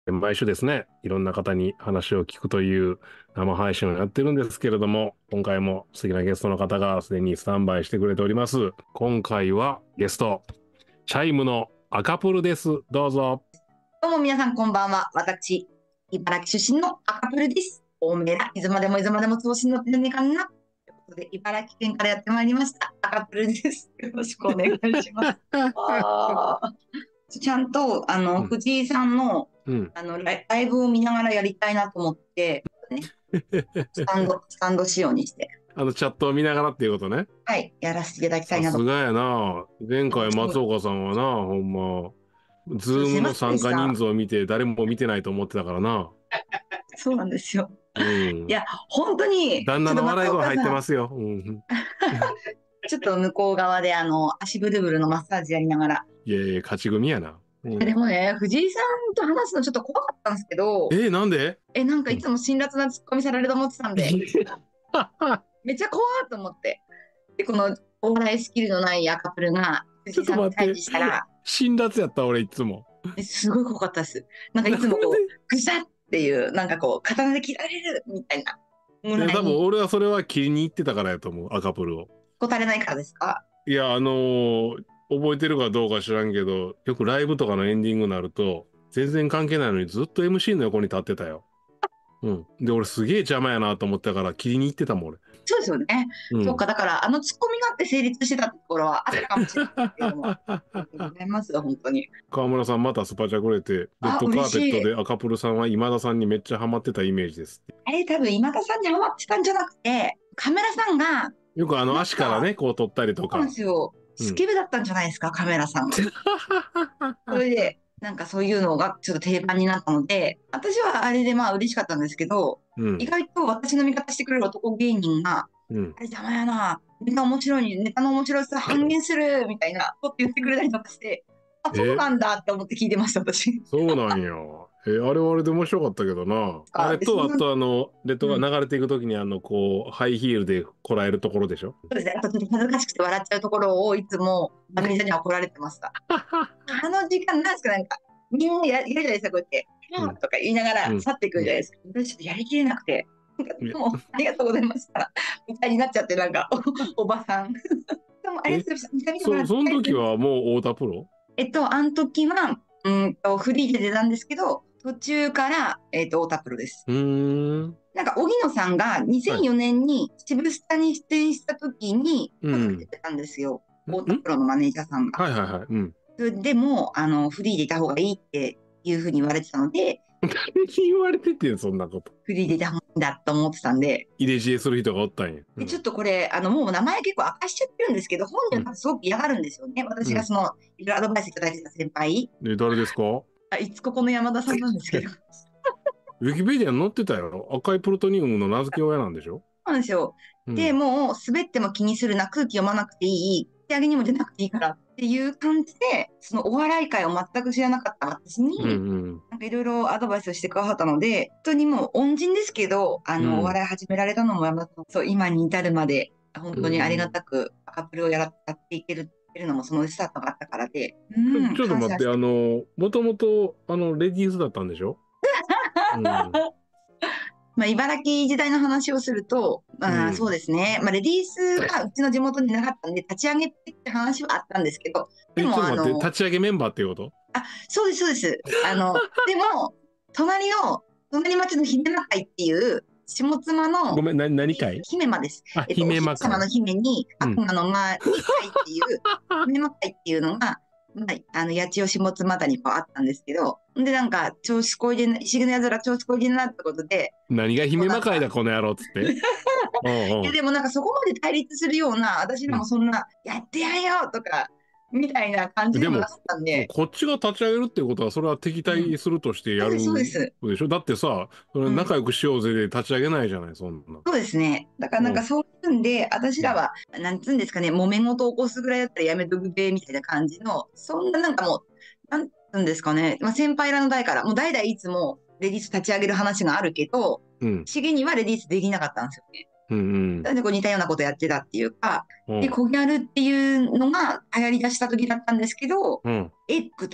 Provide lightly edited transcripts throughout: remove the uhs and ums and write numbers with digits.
毎週ですね、いろんな方に話を聞くという生配信をやってるんですけれども、今回も素敵なゲストの方がすでにスタンバイしてくれております。今回はゲスト、チャイムの赤プルです。どうぞ。 どうも皆さんこんばんは。私、茨城出身の赤プルです。おめえら、いつまでもいつまでも調子に乗ってるねかな。ということで、茨城県からやってまいりました。赤プルです。よろしくお願いします。ちゃんと、藤井さんの、ライブを見ながらやりたいなと思って、ね、スタンド仕様にして。 チャットを見ながらっていうことね。 はい、やらせていただきたいなと。 さすがやな。前回松岡さんはな、ほんま、ズームの参加人数を見て誰も見てないと思ってたからな。 そうなんですよ。いや、本当に。 旦那の笑い声入ってますよ。 ちょっと向こう側で足ブルブルのマッサージやりながら。 いやいや、勝ち組やな。 でもね、藤井さんと話すのちょっと怖かったんですけど。 なんで？ なんかいつも辛辣なツッコミされると思ってたんで。めっちゃ怖いと思って。で、このお笑いスキルのない赤プルが藤井さんに対峙したら。 辛辣やった俺いつも。 すごい怖かったです。なんかいつもこう、ぐしゃっていう、なんかこう、刀で切られるみたいな。 多分俺はそれは切りに行ってたからやと思う、赤プルを。 答えないからですか？ いや、覚えてるかどうか知らんけど、よくライブとかのエンディングになると、全然関係ないのにずっと MC の横に立ってたよ。で、俺すげえ邪魔やなと思ったから切りに行ってたもん、俺。 そうですよね。そっか、だからツッコミがあって成立してたところはあったかもしれないけども。ありがとうございます、本当に。 川村さんまたスパチャくれて、レッドカーペットで赤プルさんは今田さんにめっちゃハマってたイメージです。 多分今田さんにハマってたんじゃなくて、カメラさんが。 よく足からね、こう撮ったりとか。 そうなんですよ。スケベだったんじゃないですか、カメラさん。それで、なんかそういうのがちょっと定番になったので、私はあれでまあ嬉しかったんですけど、意外と私の味方してくれる男芸人が、あれ邪魔やな、ネタ面白いにネタの面白さ半減するみたいなこと言ってくれたりとかして、あ、そうなんだって思って聞いてました、私。 そうなんや。あれはあれで面白かったけどな。あれと、あとレッドが流れていくときにこう、ハイヒールでこらえるところでしょ？ そうですね。あとちょっと恥ずかしくて笑っちゃうところをいつもマネージャーには怒られてました。あの時間なんですか、なんか、みんなやるじゃないですか、こうやって、とか言いながら去っていくじゃないですか。私ちょっとやりきれなくて、もう、ありがとうございました。みたいになっちゃって、なんか、おばさん。でもありがとうございました。 その時はもう太田プロ？ あの時は、フリーで出たんですけど、途中から、太田プロです。なんか、荻野さんが2004年に渋スタに出演した時に、出てたんですよ。太田プロのマネージャーさんが。 はいはいはい。 それでも、フリーでいた方がいいっていうふうに言われてたので、 誰に言われててん、そんなこと。 フリーでいた方がいいんだと思ってたんで。 入れ知恵する人がおったんや。 でちょっとこれ、もう名前結構明かしちゃってるんですけど、本人はすごく嫌がるんですよね。私がいろいろアドバイスいただいてた先輩。 誰ですか？ いつここの山田さんなんですけど。 ウィキペディアに載ってたよ。赤いプルトニウムの名付け親なんでしょ？ そうなんですよ。で、もう滑っても気にするな、空気読まなくていい、手上げにも出なくていいからっていう感じで、そのお笑い界を全く知らなかった私に、なんかいろいろアドバイスをしてくださったので、本当にもう恩人ですけど、お笑い始められたのもそう、今に至るまで、本当にありがたく赤プルをやっていけるのもそのスタートがあったからで。 ちょっと待って、もともとレディースだったんでしょ？ まあ、茨城時代の話をすると、そうですね。まあ、レディースがうちの地元になかったんで、立ち上げって話はあったんですけど、 でも、立ち上げメンバーっていうこと？ そうです、そうです。でも、隣町の姫間会っていう、下妻の、 ごめん、何会？ 姫間です。 姫間会。 様の姫に、悪魔の会っていう、姫間会っていうのが、八千代下妻田にあったんですけど、で、なんか、調子こいでな、石毛のやつら調子こいでなってことで。 何が姫魔界だ、この野郎っつって。 いや、でもなんかそこまで対立するような、私らもそんな、やってやんよとか、みたいな感じでもなかったんで。 こっちが立ち上げるってことは、それは敵対するとしてやるでしょ？だってさ、仲良くしようぜで立ち上げないじゃない、そんな。 そうですね。だからなんかそういうんで、私らは、なんつうんですかね、揉め事を起こすぐらいだったらやめとくべ、みたいな感じの、そんななんかもう、なんつうんですかね、先輩らの代から、もう代々いつもレディース立ち上げる話があるけど、市議にはレディースできなかったんですよね。なんでこう似たようなことやってたっていうか、で、コギャルっていうのが流行り出した時だったんですけど、エッグとか、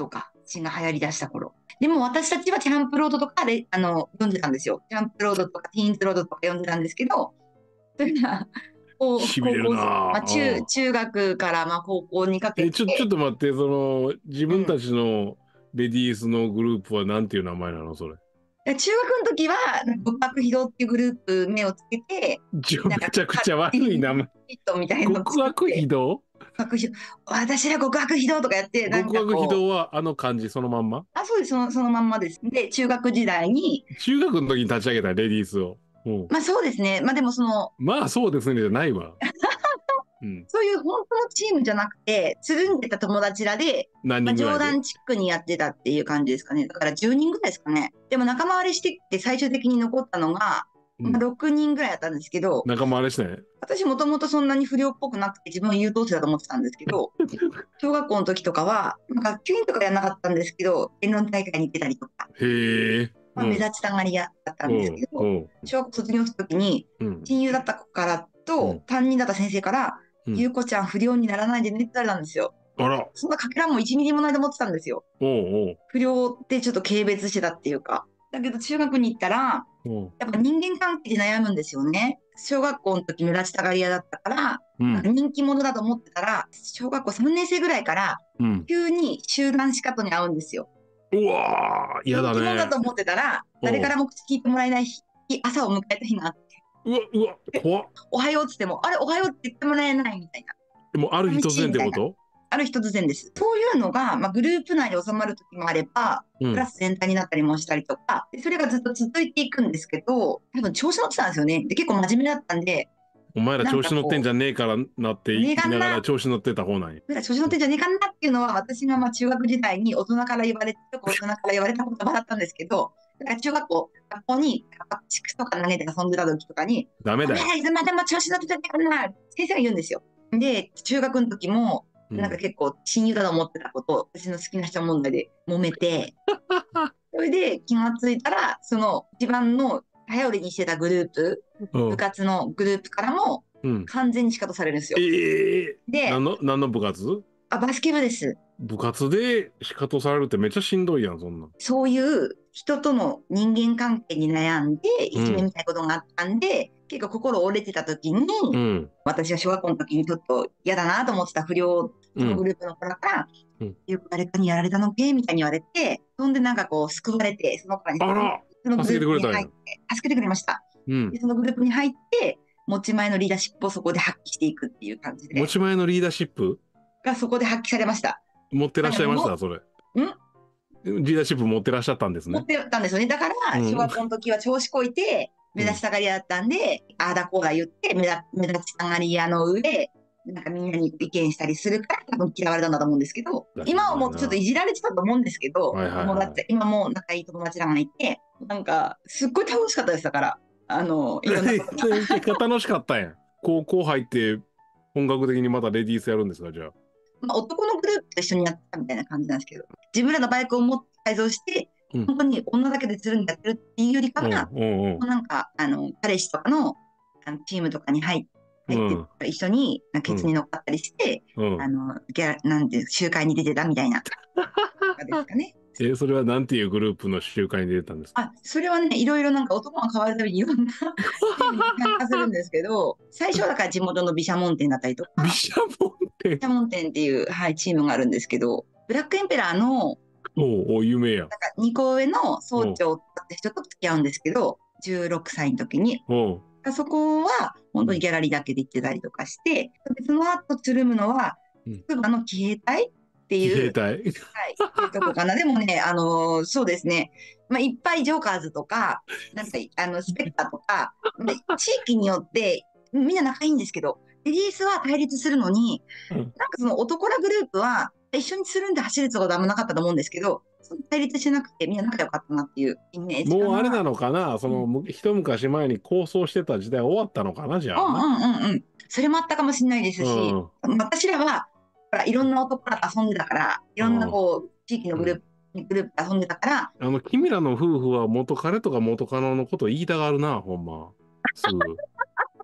チンが流行り出した頃。でも私たちはチャンプロードとかで、読んでたんですよ。チャンプロードとかティーンズロードとか読んでたんですけど、それが、 しびれるなまあ、 ぁ。 中学からまあ高校にかけて、 ちょっと待って、自分たちのレディースのグループはなんていう名前なの、それ。 中学の時は、極悪非道っていうグループ目をつけて、 めちゃくちゃ悪い名前。 ヒットみたいなのを極悪非道。 私ら極悪非道とかやって、なんか極悪非道はあの漢字そのまんま。 そうです、そのまんまです。で、中学時代に。 中学の時に立ち上げたレディースを。 まあそうですね。まあでもまあそうですねじゃないわ。 そういう本当のチームじゃなくて、つるんでた友達らで、 何人ぐらいで、 冗談チックにやってたっていう感じですかね。だから10人ぐらいですかね。でも仲間割れしてきて最終的に残ったのが、まあ、6人ぐらいだったんですけど、 仲間割れしてね。 私もともとそんなに不良っぽくなくて自分は優等生だと思ってたんですけど、小学校の時とかは、学級委員とかやらなかったんですけど、弁論大会に行ってたりとか、 へえ。 まあ、目立ちたがり屋だったんですけど、小学校卒業する時に、親友だった子からと、担任だった先生から、ゆうこちゃん不良にならないでねって言われたんですよ。 あら。 そんなかけらも1ミリもないと思ってたんですよ。不良ってちょっと軽蔑してたっていうか。だけど中学に行ったら、やっぱ人間関係で悩むんですよね。小学校の時目立ちたがり屋だったから、人気者だと思ってたら、小学校3年生ぐらいから、急に集団仕方に会うんですよ。 うわー、嫌だね。 人気者だと思ってたら、誰からも口聞いてもらえない朝を迎えた日があって。 うわ、怖っ。 おはようっつっても、あれ、おはようって言ってもらえないみたいな。 でも、ある日突然ってこと？ ある日突然です。そういうのが、まあ、グループ内で収まる時もあれば、クラス全体になったりもしたりとか、でそれがずっと続いていくんですけど、多分調子乗ってたんですよね。で、結構真面目だったんで、 お前ら調子乗ってんじゃねえからなって言いながら調子乗ってた方なんや。 調子乗ってんじゃねえかなっていうのは、私がまあ中学時代に大人から言われた言葉だったんですけど、だから中学校に爆竹とか投げて遊んでた時とかに、 ダメだよ。 いつまでも調子乗ってたんじゃねえかな、先生が言うんですよ。で、中学の時も、なんか結構親友だと思ってたこと、私の好きな人問題で揉めて、それで気がついたら、その一番の頼りにしてたグループ、部活のグループからも完全に仕方されるんですよ。 で、何の部活？ バスケ部です。 部活で仕方されるってめっちゃしんどいやん、そんな。 そういう人との人間関係に悩んで、いじめみたいなことがあったんで、結構心折れてた時に、私は小学校の時にちょっと嫌だなと思ってた不良のグループの子らから、よく誰かにやられたのけみたいに言われて、そんでなんかこう救われて、その子らにそのグループに入って、助けてくれました。でそのグループに入って、持ち前のリーダーシップをそこで発揮していくっていう感じで。 持ち前のリーダーシップがそこで発揮されました。 持ってらっしゃいました、それ。リーダーシップ持ってらっしゃったんですね。 持ってたんですよね。だから、小学校の時は調子こいて、目立ちたがり屋だったんで、ああだこうだ言って、目立ちたがり屋の上、なんかみんなに意見したりするから、多分嫌われたんだと思うんですけど、今はもうちょっといじられてたと思うんですけど、今もう仲いい友達らがいて、なんか、すっごい楽しかったです。だから、いろんなことが。 結果楽しかったんや。高校入って、本格的にまたレディースやるんですか、じゃあ。 男のグループと一緒にやったみたいな感じなんですけど、自分らのバイクを持って改造して、本当に女だけでつるんでやってるっていうよりかは、なんか、彼氏とかのチームとかに入って一緒にケツに乗っかったりして、なんていう集会に出てたみたいなですかね。 それはなんていうグループの集会に出てたんですか？ それはね、いろいろなんか男が変わるたびにいろんなチームに参加するんですけど、最初はだから地元の毘沙門天だったりとか、 毘沙門天っていう、チームがあるんですけど、ブラックエンペラーの有名や。 なんか2個上の総長って人と付き合うんですけど、16歳の時に。そこは本当にギャラリーだけで行ってたりとかして、その後つるむのは、つくばの騎兵隊っていう。 騎兵隊いうとこかな。でもね、そうですね。いっぱいジョーカーズとか、なんか、スペクターとか、地域によってみんな仲いいんですけど、レディースは対立するのに、なんかその男らグループは一緒につるんで走るってことはあんまなかったと思うんですけど、その対立してなくてみんな仲良かったなっていうイメージ。 もうあれなのかな、一昔前に構想してた時代終わったのかな、じゃあ。それもあったかもしれないですし、私らはいろんな男らと遊んでたから、いろんなこう地域のグループで遊んでたから。 君らの夫婦は元彼とか元カノのこと言いたがるな、ほんま。すぐ。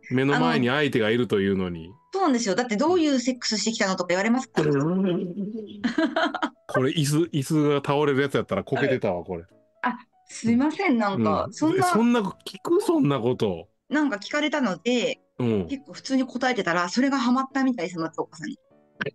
目の前に相手がいるというのに。 そうなんですよ。だってどういうセックスしてきたのとか言われますから。 これ椅子が倒れるやつやったらこけてたわ、これ。 あ、すいません。なんか、そんな、 そんなこと。 なんか聞かれたので、 うん。 結構普通に答えてたら、それがハマったみたいです、松岡さんに。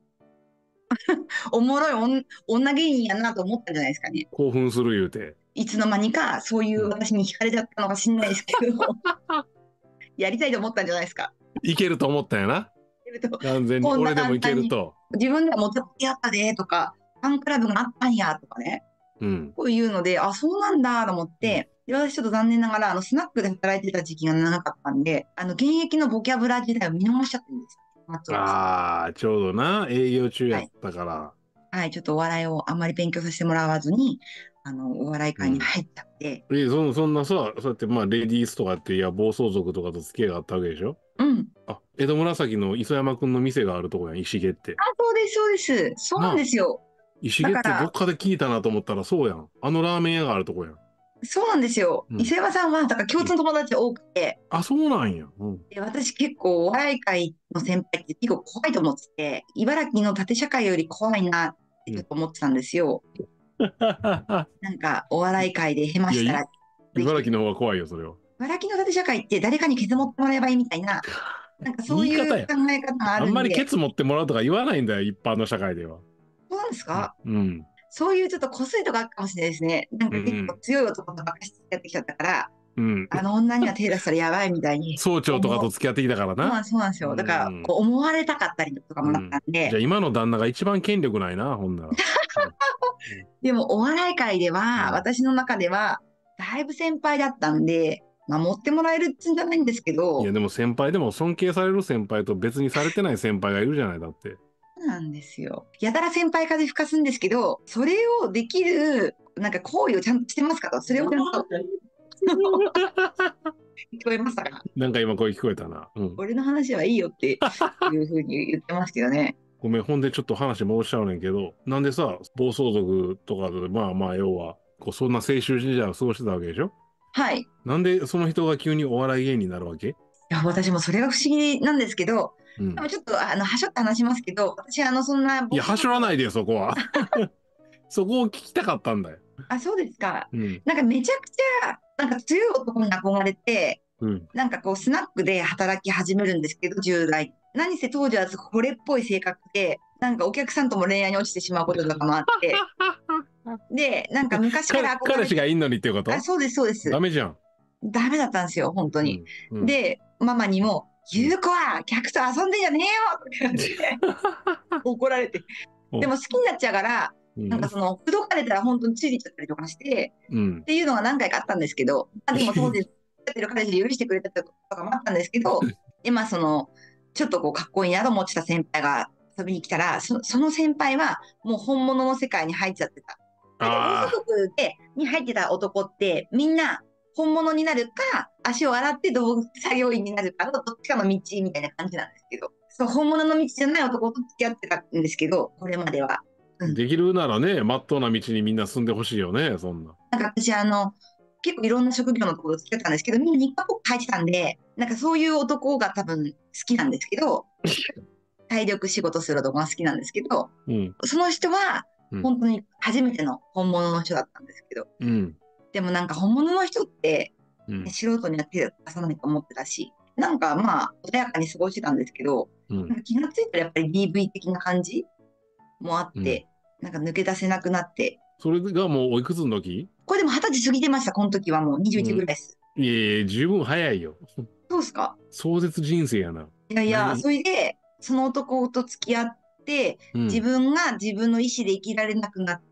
おもろい女芸人やなと思ったんじゃないですかね。 興奮する言うて。 いつの間にか、そういう私に惹かれちゃったのかしんないですけど、やりたいと思ったんじゃないですか。 いけると思ったんやな。完全に。俺でもいけると。 自分ではもうちょっとやったでとか、ファンクラブがあったんやとかね。 うん。 こういうので、あ、そうなんだと思って、で私ちょっと残念ながら、スナックで働いてた時期が長かったんで、現役のボキャブラ時代を見逃しちゃってるんです。 ああ、ちょうどな、営業中やったから。 はい、ちょっとお笑いをあんまり勉強させてもらわずに、お笑い界に入っちゃって。 そんなさ、そうやってまあ、レディースとかって、いや、暴走族とかと付き合いがあったわけでしょ。 うん。 あ、江戸紫の磯山くんの店があるとこやん、石毛って。 あ、そうです、そうです。そうなんですよ。 石毛ってどっかで聞いたなと思ったらそうやん。あのラーメン屋があるとこやん。 そうなんですよ。磯山さんは、だから共通の友達多くて。 あ、そうなんや。 で私結構お笑い界の先輩って結構怖いと思ってて、茨城の縦社会より怖いなってちょっと思ってたんですよ。なんかお笑い界でヘマしたら。 茨城の方が怖いよ、それは。 茨城の縦社会って誰かにケツ持ってもらえばいいみたいな、なんかそういう考え方があるんで。 あんまりケツ持ってもらうとか言わないんだよ、一般の社会では。 そうなんですか？ うん。 そういうちょっとこすいとかあるかもしれないですね。なんか結構強い男とばっかり付き合ってきちゃったから、あの女には手出したらやばいみたいに。 総長とかと付き合ってきたからな。 そうなんですよ。だから、こう思われたかったりとかもなったんで。 じゃあ今の旦那が一番権力ないな、ほんなら。 でもお笑い界では、私の中では、だいぶ先輩だったんで、守ってもらえるってんじゃないんですけど。 いやでも先輩でも尊敬される先輩と別にされてない先輩がいるじゃない、だって。 そうなんですよ。やたら先輩風吹かすんですけど、それをできる、なんか行為をちゃんとしてますかと、それをちゃんと。聞こえましたか？ なんか今声聞こえたな。 俺の話はいいよっていうふうに言ってますけどね。 ごめん、ほんでちょっと話戻しちゃうねんけど、なんでさ、暴走族とかで、まあまあ、要は、そんな青春時代を過ごしてたわけでしょ？ はい。 なんでその人が急にお笑い芸人になるわけ？ いや、私もそれが不思議なんですけど、でもちょっと、はしょって話しますけど、私、そんな。 いや、はしょらないでよ、そこは。そこを聞きたかったんだよ。 あ、そうですか。なんかめちゃくちゃ、なんか強い男に憧れて、なんかこう、スナックで働き始めるんですけど、10代。何せ当時はこれっぽい性格で、なんかお客さんとも恋愛に落ちてしまうこととかもあって、で、なんか昔から憧れて。 彼氏がいんのにっていうこと？ あ、そうです、そうです。 ダメじゃん。 ダメだったんですよ、本当に。で、ママにも、ゆう子は客と遊んでんじゃねえよって怒られて。でも好きになっちゃうから、なんかその、口説かれたら本当についてちゃったりとかして、っていうのが何回かあったんですけど、でも当時、やってる彼氏で許してくれたとかもあったんですけど、今その、ちょっとこうかっこいいなと思ってた先輩が遊びに来たら、その先輩はもう本物の世界に入っちゃってた。大所得に入ってた男ってみんな本物になるか、足を洗って道具作業員になるかのどっちかの道みたいな感じなんですけど、そう、本物の道じゃない男と付き合ってたんですけど、これまでは。 できるならね、まっとうな道にみんな進んでほしいよね、そんな。 なんか私、結構いろんな職業のところと付き合ったんですけど、みんな日課っぽく書いてたんで、なんかそういう男が多分好きなんですけど、体力仕事する男が好きなんですけど、その人は本当に初めての本物の人だったんですけど、でもなんか本物の人って、素人には手を出さないと思ってたし、なんかまあ穏やかに過ごしてたんですけど、なんか気がついたらやっぱり DV 的な感じもあって、なんか抜け出せなくなって。 それがもうおいくつの時？ これでも20歳過ぎてました、この時はもう21ぐらいです。 いやいや、十分早いよ。 そうですか？ 壮絶人生やな。 いやいや、それで、その男と付き合って、自分が自分の意思で生きられなくなって、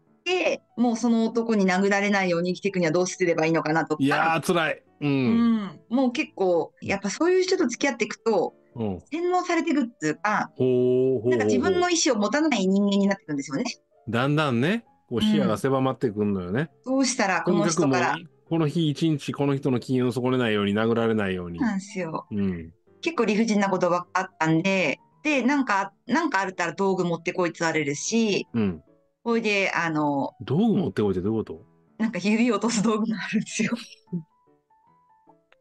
もうその男に殴られないように生きていくにはどうすればいいのかなとか。 いやー、辛い。 もう結構、やっぱそういう人と付き合っていくと、洗脳されていくっていうか、なんか自分の意思を持たない人間になっていくんですよね。 だんだんね、こう視野が狭まってくるのよね。 どうしたらこの人から。 この日一日この人の機嫌を損ねないように、殴られないように。 なんですよ。結構理不尽なことばっかあったんで、で、なんかあるったら道具持ってこいって言われるし、ほいで、 道具持ってこいってどういうこと？ なんか指を落とす道具があるんですよ。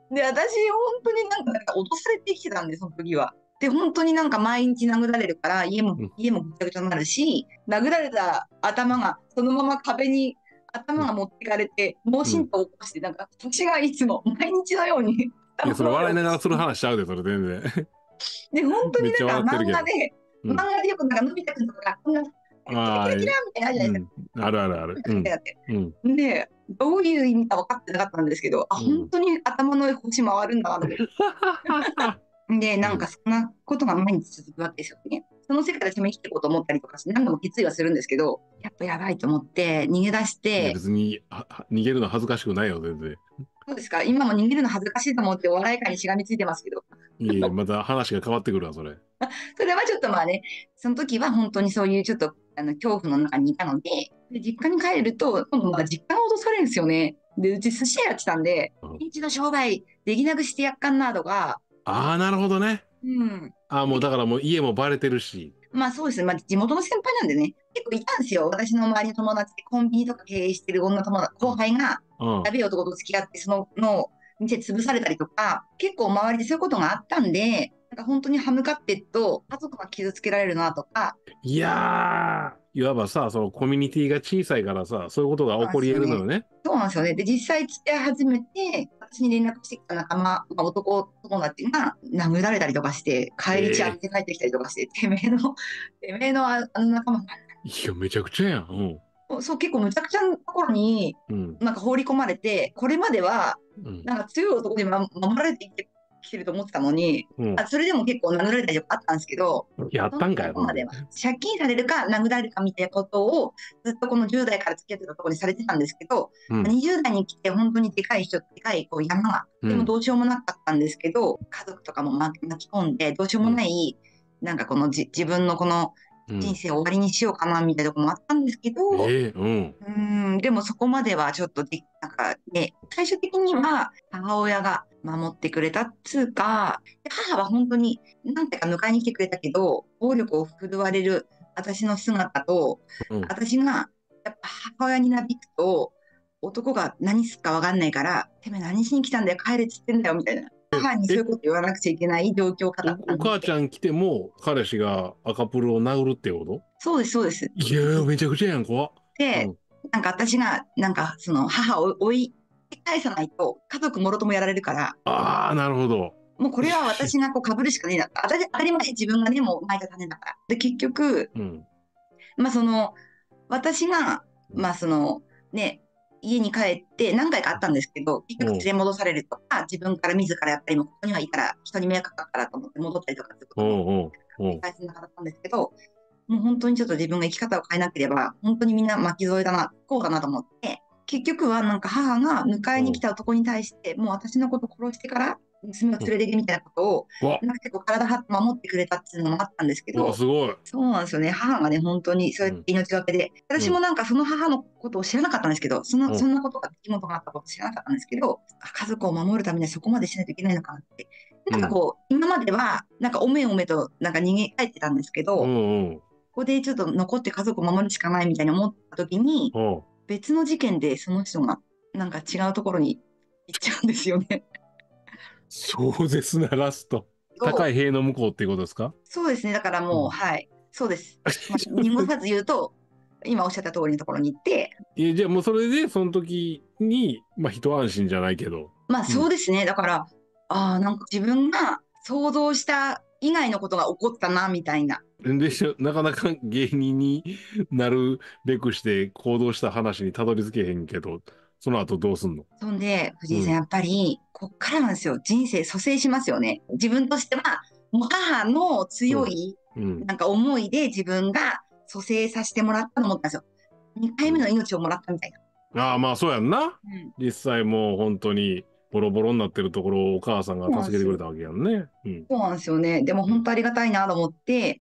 で、私、本当になんか脅されてきてたんで、その時は。で、本当になんか毎日殴られるから、家もぐちゃぐちゃになるし、殴られた頭がそのまま壁に頭が持ってかれて、脳震盪を起こして、なんか私がいつも毎日のようにいや、それ笑いながらする話しちゃうで、それ全然。 で、本当にめっちゃなんか笑ってるけど。 漫画でよくなんかのび太くんとかがこんな、キラキラキラみたいなのあるじゃないですか。 あるあるある。 で、どういう意味か分かってなかったんですけど、本当に頭の星回るんだなと思って。で、なんかそんなことが毎日続くわけですよね。その世界で私も生きていこうと思ったりとかして、何度も決意はするんですけど、やっぱやばいと思って逃げ出しいやて、 別に逃げるの恥ずかしくないよ、全然。 そうですか、今も逃げるの恥ずかしいと思ってお笑い界にしがみついてますけど、 いやまた話が変わってくるわ、それ。 それはちょっとまあね、その時は本当にそういうちょっと恐怖の中にいたので、実家に帰ると、今度まあ実家が脅されるんですよね。で、うち寿司屋やってたんで、一の商売できなくしてやっかんなとか。 ああ、なるほどね。ああ、もうだからもう家もバレてるし。 まあそうですね。まあ地元の先輩なんでね、結構いたんですよ。私の周りの友達でコンビニとか経営してる女友達、後輩が、やべえ男と付き合って、その店潰されたりとか、結構周りでそういうことがあったんで、なんか本当に歯向かってると、家族が傷つけられるなとか。 いやー、いわばさ、そのコミュニティが小さいからさ、そういうことが起こり得るのよね。 そうなんですよね。で、実際付き合い始めて、私に連絡してきた仲間、男友達が殴られたりとかして、帰り血当てて帰ってきたりとかして、てめえのあの仲間が。 いや、めちゃくちゃやん。 そう、結構むちゃくちゃなところに、なんか放り込まれて、これまでは、なんか強い男に守られていってきてると思ってたのに、それでも結構殴られたりとかあったんですけど、 やったんかよ。 借金されるか殴られるかみたいなことをずっとこの10代から付き合ってたところにされてたんですけど、20代に来て本当にでかいこう山が、でもどうしようもなかったんですけど、家族とかも巻き込んで、どうしようもない、なんかこの自分のこの人生を終わりにしようかなみたいなところもあったんですけど、でもそこまではちょっとなんかね、最終的には母親が守ってくれたっつうか、母は本当に何てか迎えに来てくれたけど、暴力を振るわれる私の姿と、私がやっぱ母親になびくと、男が何すっか分かんないから、てめえ何しに来たんだよ、帰れっつってんだよみたいな。母にそういうこと言わなくちゃいけない状況かだったんで。 お母ちゃん来ても彼氏が赤プルを殴るってこと？ そうですそうです。 いやめちゃくちゃやん、怖っ。 で、なんか私がなんかその母を追い返さないと家族もろともやられるから。 ああ、なるほど。 もうこれは私がこう被るしかねえな。当たり前、自分がねもう巻いた種だから。で結局、まあその私がまあそのね家に帰って何回かあったんですけど、結局連れ戻されるとか、自分から自らやっぱりもうここにはいいから人に迷惑かかるからと思って戻ったりとかってことも繰り返せなかったんですけど、もう本当にちょっと自分が生き方を変えなければ本当にみんな巻き添えだな、こうだなと思って、結局はなんか母が迎えに来た男に対してもう私のこと殺してから娘を連れてけみたいなことを、なんか結構体張って守ってくれたっていうのもあったんですけど、 すごい。 そうなんですよね。母がね、本当にそうやって命がけで、私もなんかその母のことを知らなかったんですけど、そんなことが、出来事があったこと知らなかったんですけど、家族を守るためにはそこまでしないといけないのかなって。なんかこう、今までは、なんかおめおめとなんか逃げ帰ってたんですけど、ここでちょっと残って家族を守るしかないみたいに思った時に、別の事件でその人がなんか違うところに行っちゃうんですよね。 壮絶なラスト。高い塀の向こうっていうことですか？ そうですね。だからもう、はい。そうです。濁さず言うと、今おっしゃった通りのところに行って。 じゃあもうそれで、その時に、まあ一安心じゃないけど。 まあそうですね。だから、なんか自分が想像した以外のことが起こったな、みたいな。 でなかなか芸人になるべくして行動した話にたどり着けへんけど、その後どうすんの？ そんで、藤井さん、やっぱり、こっからなんですよ。人生蘇生しますよね。自分としては、もう母の強い、なんか思いで自分が蘇生させてもらったと思ったんですよ。2回目の命をもらったみたいな。 まあそうやんな。実際もう本当にボロボロになってるところをお母さんが助けてくれたわけやんね。 そうなんですよね。でも本当ありがたいなと思って、